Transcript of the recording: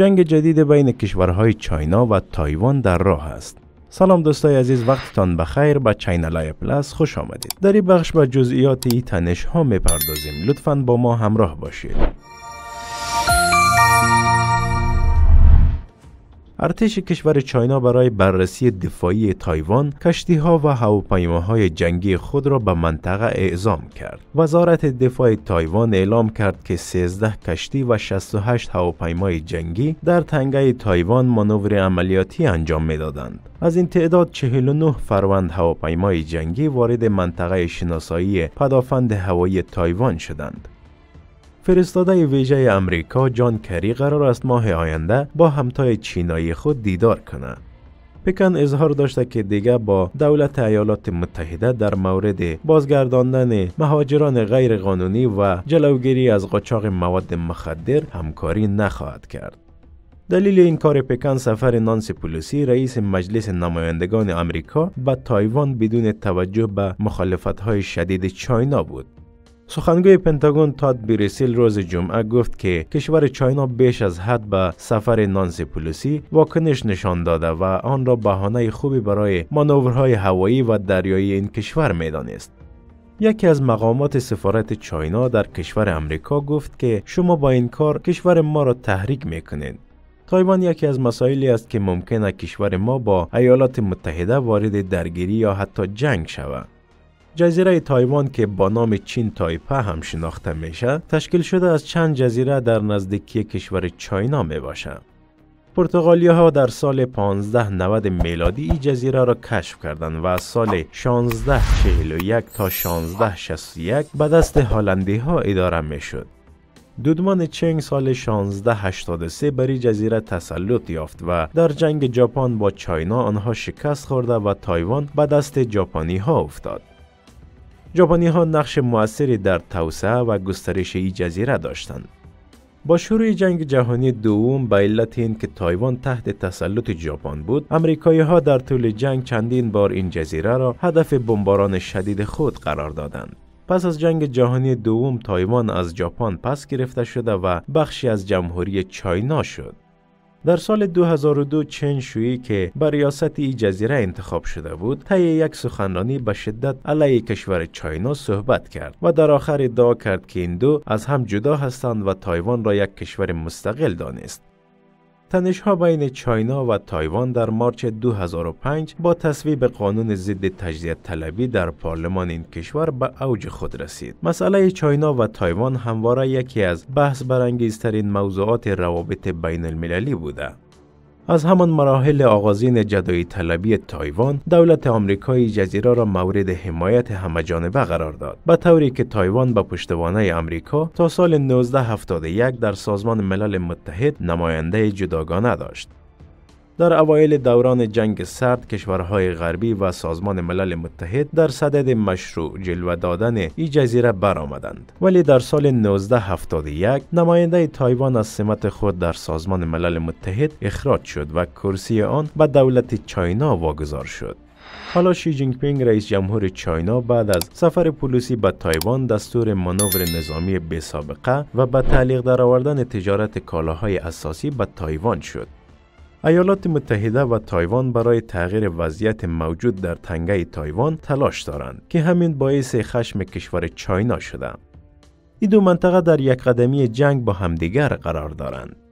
جنگ جدید بین کشورهای چاینا و تایوان در راه است. سلام دوستای عزیز، وقتتان بخیر. به چینل پلاس خوش آمدید. در این بخش به جزئیات این تنش ها میپردازیم. لطفاً با ما همراه باشید. ارتش کشور چاینا برای بررسی دفاعی تایوان، کشتی‌ها و هواپیماهای جنگی خود را به منطقه اعزام کرد. وزارت دفاع تایوان اعلام کرد که 13 کشتی و 68 هواپیمای جنگی در تنگه تایوان مانور عملیاتی انجام می‌دادند. از این تعداد 49 فروند هواپیمای جنگی وارد منطقه شناسایی پدافند هوایی تایوان شدند. فرستاده ویژه امریکا جان کری قرار است ماه آینده با همتای چینایی خود دیدار کنه. پکن اظهار داشته که دیگر با دولت ایالات متحده در مورد بازگرداندن مهاجران غیر قانونی و جلوگیری از قاچاق مواد مخدر همکاری نخواهد کرد. دلیل این کار پکن سفر نانسی پلوسی رئیس مجلس نمایندگان امریکا به تایوان بدون توجه به مخالفت‌های شدید چاینا بود. سخنگوی پنتاگون تاد بریسل روز جمعه گفت که کشور چاینا بیش از حد به سفر نانسی پلوسی واکنش نشان داده و آن را بهانه خوبی برای مانورهای هوایی و دریایی این کشور می‌دانست. یکی از مقامات سفارت چاینا در کشور امریکا گفت که شما با این کار کشور ما را تحریک می‌کنید. تایوان یکی از مسائلی است که ممکنه کشور ما با ایالات متحده وارد درگیری یا حتی جنگ شود. جزیره تایوان که با نام چین تایپه هم شناخته میشه، تشکیل شده از چند جزیره در نزدیکی کشور چاینا می باشه. پرتغالی‌ها در سال 1590 میلادی این جزیره را کشف کردند و از سال 1641 تا 1661 به دست هلندی‌ها اداره میشد. دودمان چینگ سال 1683 بر این جزیره تسلط یافت و در جنگ ژاپن با چاینا آنها شکست خورده و تایوان به دست ژاپنی‌ها افتاد. ژاپنی‌ها نقش مؤثری در توسعه و گسترش این جزیره داشتند. با شروع جنگ جهانی دوم به علت اینکه تایوان تحت تسلط ژاپن بود، آمریکایی‌ها در طول جنگ چندین بار این جزیره را هدف بمباران شدید خود قرار دادند. پس از جنگ جهانی دوم تایوان از ژاپن پس گرفته شده و بخشی از جمهوری چاینا شد. در سال 2002 چن شویی که بر ریاست این جزیره انتخاب شده بود، طی یک سخنرانی به شدت علیه کشور چاینا صحبت کرد و در آخر ادعا کرد که این دو از هم جدا هستند و تایوان را یک کشور مستقل دانست. تنش‌ها بین چاینا و تایوان در مارچ 2005 با تصویب قانون ضد تجزیه طلبی در پارلمان این کشور به اوج خود رسید. مسئله چاینا و تایوان همواره یکی از بحث برانگیزترین موضوعات روابط بین المللی بوده. از همان مراحل آغازین جدایی طلبی تایوان، دولت آمریکایی جزیره را مورد حمایت همه‌جانبه قرار داد، به طوری که تایوان به پشتوانه آمریکا تا سال 1971 در سازمان ملل متحد نماینده جداگانه داشت. در اوایل دوران جنگ سرد، کشورهای غربی و سازمان ملل متحد در صدد مشروع جلوه دادن این جزیره برآمدند، ولی در سال 1971 نماینده تایوان از سمت خود در سازمان ملل متحد اخراج شد و کرسی آن به دولت چاینا واگذار شد. حالا شی جینگ پینگ رئیس جمهور چاینا بعد از سفر پلیسی به تایوان دستور مانور نظامی بی‌سابقه و به تعلیق درآوردن تجارت کالاهای اساسی به تایوان شد. ایالات متحده و تایوان برای تغییر وضعیت موجود در تنگه تایوان تلاش دارند که همین باعث خشم کشور چاینا شده. این دو منطقه در یک قدمی جنگ با همدیگر قرار دارند.